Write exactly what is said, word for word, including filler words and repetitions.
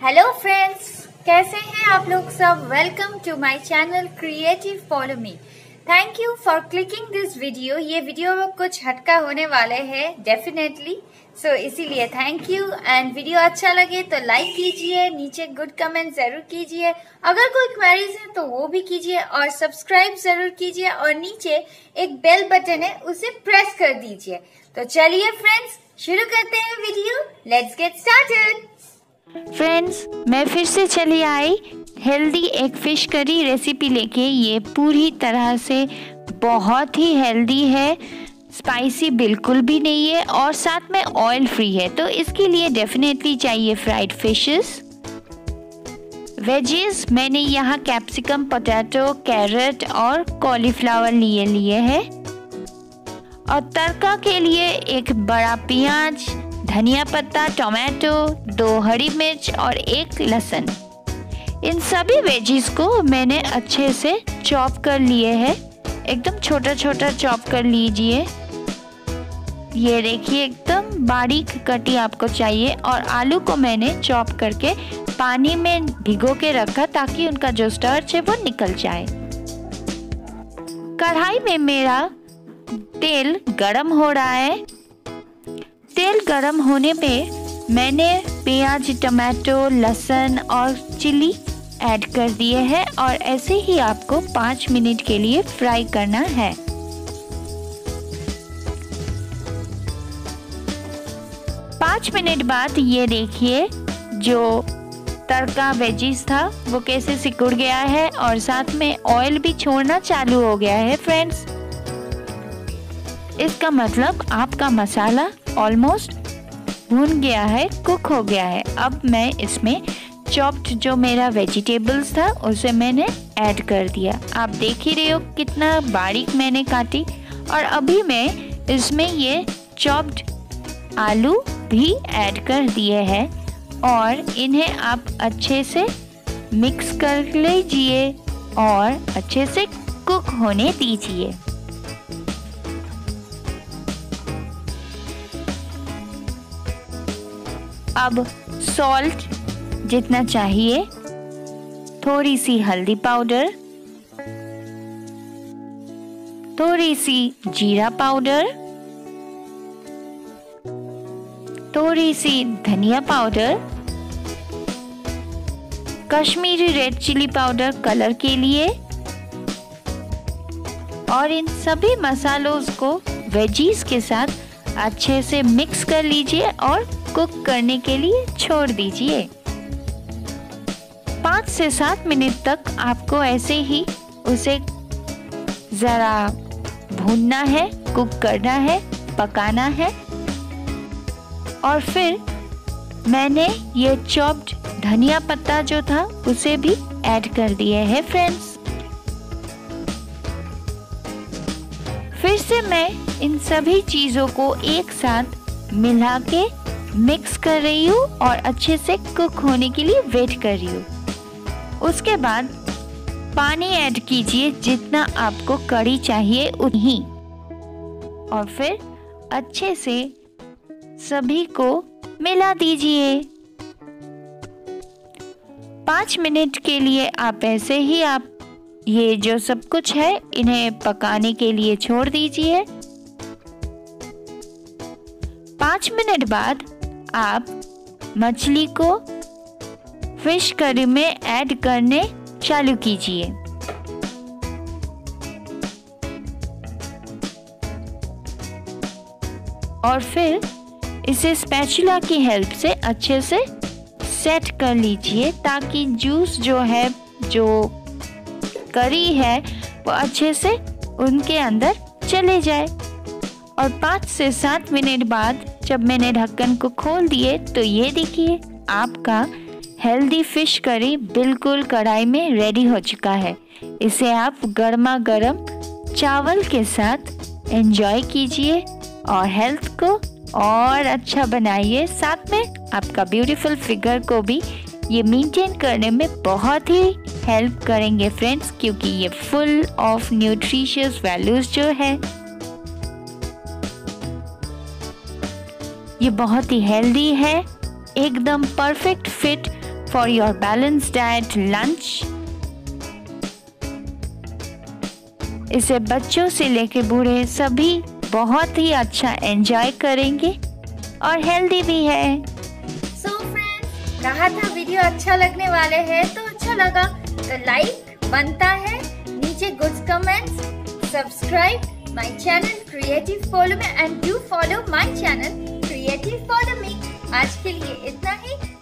Hello friends, कैसे हैं आप लोग सब। Welcome to my channel creative follow me. Thank you for clicking this video. ये वीडियो में कुछ हटका होने वाले हैं डेफिनेटली, सो so, इसीलिए थैंक यू। एंड वीडियो अच्छा लगे तो लाइक कीजिए, नीचे गुड कमेंट जरूर कीजिए, अगर कोई क्वेरीज है तो वो भी कीजिए और सब्सक्राइब जरूर कीजिए और नीचे एक बेल बटन है उसे प्रेस कर दीजिए। तो चलिए फ्रेंड्स, शुरू करते हैं video. Let's get started. Friends, मैं फिर से चली आई हेल्दी एक फिश करी रेसिपी लेके। ये पूरी तरह से बहुत ही हेल्दी है, स्पाइसी बिल्कुल भी नहीं है और साथ में ऑयल फ्री है। तो इसके लिए डेफिनेटली चाहिए फ्राइड फिशेस। वेजीज मैंने यहाँ कैप्सिकम, पोटैटो, कैरेट और कॉलीफ्लावर लिए लिए हैं। और तड़का के लिए एक बड़ा प्याज, धनिया पत्ता, टोमेटो, दो हरी मिर्च और एक लहसुन। इन सभी वेजीज को मैंने अच्छे से चॉप कर लिए हैं। एकदम छोटा छोटा चॉप कर लीजिए। ये देखिए, एकदम बारीक कटी आपको चाहिए। और आलू को मैंने चॉप करके पानी में भिगो के रखा ताकि उनका जो स्टार्च है वो निकल जाए। कढ़ाई में मेरा तेल गरम हो रहा है। तेल गरम होने पे मैंने प्याज, टमाटो, लहसुन और चिली ऐड कर दिए हैं और ऐसे ही आपको पाँच मिनट के लिए फ्राई करना है। पाँच मिनट बाद ये देखिए, जो तड़का वेजीज था वो कैसे सिकुड़ गया है और साथ में ऑयल भी छोड़ना चालू हो गया है। फ्रेंड्स, इसका मतलब आपका मसाला ऑलमोस्ट भुन गया है, कुक हो गया है। अब मैं इसमें चॉप्ड जो मेरा वेजिटेबल्स था उसे मैंने ऐड कर दिया। आप देख ही रहे हो कितना बारीक मैंने काटी। और अभी मैं इसमें ये चॉप्ड आलू भी ऐड कर दिए हैं और इन्हें आप अच्छे से मिक्स कर लीजिए और अच्छे से कुक होने दीजिए। अब सॉल्ट जितना चाहिए, थोड़ी सी हल्दी पाउडर, थोड़ी सी जीरा पाउडर, थोड़ी सी धनिया powder, Kashmiri red chilli powder colour के लिए। और इन सभी मसालों को वेजीज के साथ अच्छे से मिक्स कर लीजिए और कुक करने के लिए छोड़ दीजिए। पाँच से सात मिनट तक आपको ऐसे ही उसे जरा भूनना है, कुक करना है, पकाना है। और फिर मैंने ये चॉप्ड धनिया पत्ता जो था उसे भी ऐड कर दिए है। फ्रेंड्स, फिर से मैं इन सभी चीजों को एक साथ मिला के मिक्स कर रही हूँ और अच्छे से कुक होने के लिए वेट कर रही हूँ। उसके बाद पानी ऐड कीजिए जितना आपको कड़ी चाहिए उतनी, और फिर अच्छे से सभी को मिला दीजिए। पाँच मिनट के लिए आप ऐसे ही आप ये जो सब कुछ है इन्हें पकाने के लिए छोड़ दीजिए। पाँच मिनट बाद आप मछली को फिश करी में ऐड करने चालू कीजिए। और फिर इसे स्पैचुला की हेल्प से अच्छे से सेट कर लीजिए ताकि जूस जो है, जो करी है, वो अच्छे से उनके अंदर चले जाए। और पाँच से सात मिनट बाद जब मैंने ढक्कन को खोल दिए तो ये देखिए, आपका हेल्दी फिश करी बिल्कुल कढ़ाई में रेडी हो चुका है। इसे आप गर्मा गर्म चावल के साथ एंजॉय कीजिए और हेल्थ को और अच्छा बनाइए। साथ में आपका ब्यूटीफुल फिगर को भी ये मेंटेन करने में बहुत ही हेल्प करेंगे फ्रेंड्स, क्योंकि ये फुल ऑफ न्यूट्रिशियस वैल्यूज जो है, ये बहुत ही हेल्दी है, एकदम perfect fit for your balanced diet lunch. इसे बच्चों से लेके बूढ़े सभी बहुत ही अच्छा एंजॉय करेंगे और हेल्दी भी है। सो so फ्रेंड्स, कहा था वीडियो अच्छा लगने वाले है, तो अच्छा लगा तो लाइक बनता है, नीचे good comments, subscribe my channel creative follow me and do follow my channel creative follow me. आज के लिए इतना ही।